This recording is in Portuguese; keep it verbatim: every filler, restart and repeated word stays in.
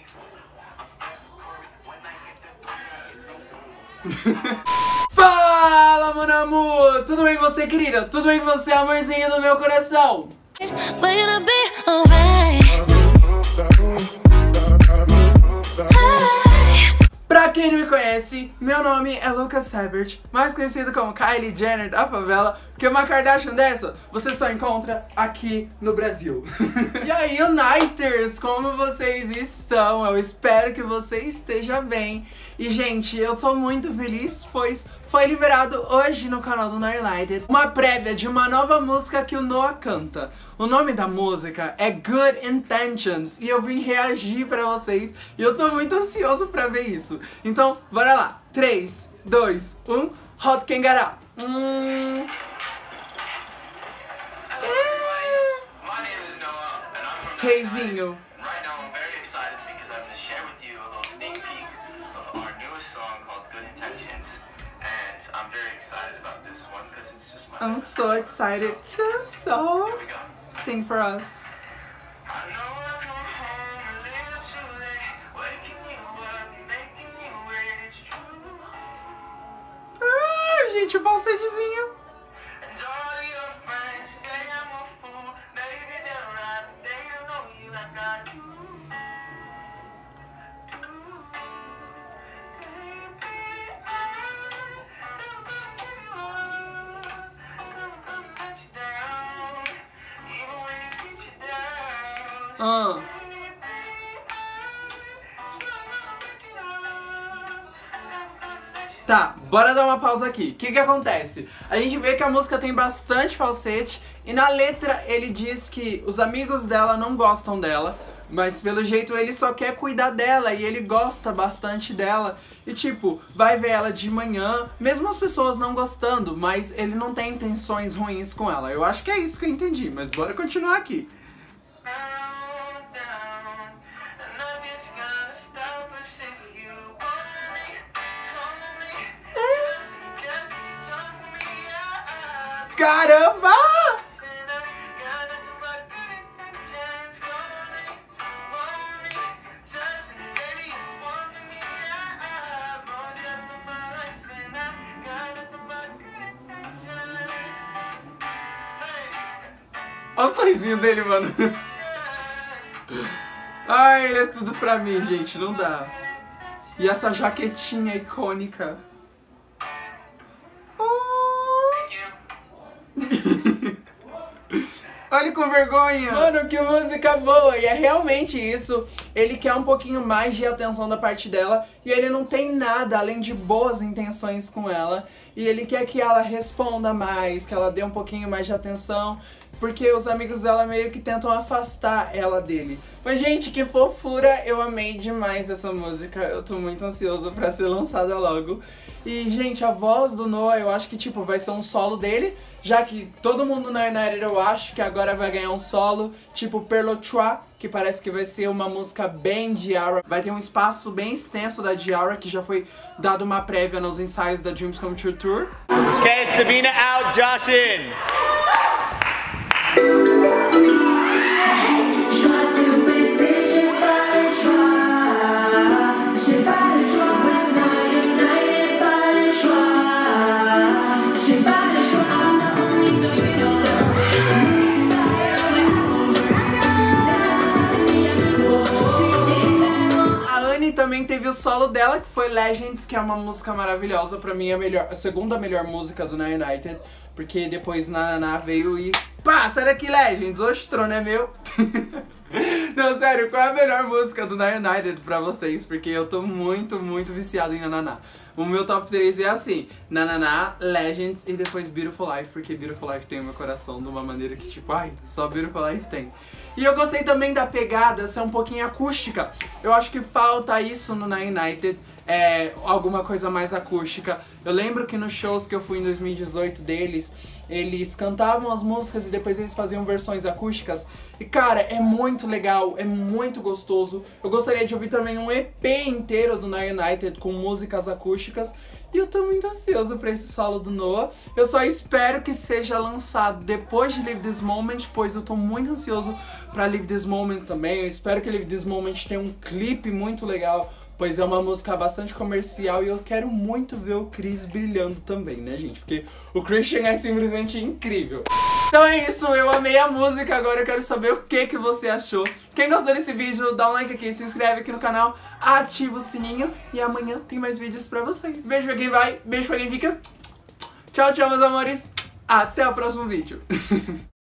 Fala, mano amor! Tudo bem com você, querida? Tudo bem com você, amorzinho do meu coração? Pra quem não me conhece, meu nome é Lucas Sebert, mais conhecido como Kylie Jenner da favela, porque uma Kardashian dessa você só encontra aqui no Brasil. E aí, Uniters, como vocês estão? Eu espero que você esteja bem. E, gente, eu tô muito feliz, pois foi liberado hoje no canal do Noah United uma prévia de uma nova música que o Noah canta. O nome da música é Good Intentions e eu vim reagir pra vocês e eu tô muito ansioso pra ver isso. Então, bora lá. três, dois, um, Hot Kangara. Hum... Reizinho. I'm so excited to so sing for us. Ah, gente, o falsetezinho. Ah. Tá, bora dar uma pausa aqui. O que que acontece? A gente vê que a música tem bastante falsete e na letra ele diz que os amigos dela não gostam dela, mas pelo jeito ele só quer cuidar dela e ele gosta bastante dela. E tipo, vai ver ela de manhã, mesmo as pessoas não gostando, mas ele não tem intenções ruins com ela. Eu acho que é isso que eu entendi, mas bora continuar aqui. Caramba! Olha o sorrisinho dele, mano. Ai, ele é tudo pra mim, gente, não dá. E essa jaquetinha icônica. Olha com vergonha! Mano, que música boa! E é realmente isso. Ele quer um pouquinho mais de atenção da parte dela e ele não tem nada além de boas intenções com ela. E ele quer que ela responda mais, que ela dê um pouquinho mais de atenção, porque os amigos dela meio que tentam afastar ela dele. Mas, gente, que fofura! Eu amei demais essa música. Eu tô muito ansioso pra ser lançada logo. E, gente, a voz do Noah, eu acho que, tipo, vai ser um solo dele, já que todo mundo na United, eu acho que agora vai ganhar um solo, tipo Perlo Trois, que parece que vai ser uma música bem Diarra. Vai ter um espaço bem extenso da Diarra, que já foi dado uma prévia nos ensaios da Dreams Come True Tour. Okay, Sabina out, Josh in. Também teve o solo dela, que foi Legends, que é uma música maravilhosa, pra mim a, melhor, a segunda melhor música do Noah United, porque depois Nananá veio e pá, sai daqui Legends, hoje o trono é meu. Não, sério, qual é a melhor música do Noah United pra vocês? Porque eu tô muito, muito viciado em Nananá. O meu top três é assim, Nananá, Legends e depois Beautiful Life, porque Beautiful Life tem o meu coração de uma maneira que tipo, ai, só Beautiful Life tem. E eu gostei também da pegada ser um pouquinho acústica. Eu acho que falta isso no Noah United, é, alguma coisa mais acústica. Eu lembro que nos shows que eu fui em dois mil e dezoito deles, eles cantavam as músicas e depois eles faziam versões acústicas. E cara, é muito legal, é muito gostoso. Eu gostaria de ouvir também um E P inteiro do Noah United com músicas acústicas. acústicas. E eu tô muito ansioso pra esse solo do Noah. Eu só espero que seja lançado depois de Live This Moment, pois eu tô muito ansioso pra Live This Moment também. Eu espero que Live This Moment tenha um clipe muito legal, pois é uma música bastante comercial e eu quero muito ver o Chris brilhando também, né, gente? Porque o Christian é simplesmente incrível. Então é isso, eu amei a música, agora eu quero saber o que, que você achou. Quem gostou desse vídeo, dá um like aqui, se inscreve aqui no canal, ativa o sininho e amanhã tem mais vídeos pra vocês. Beijo pra quem vai, beijo pra quem fica. Tchau, tchau, meus amores. Até o próximo vídeo.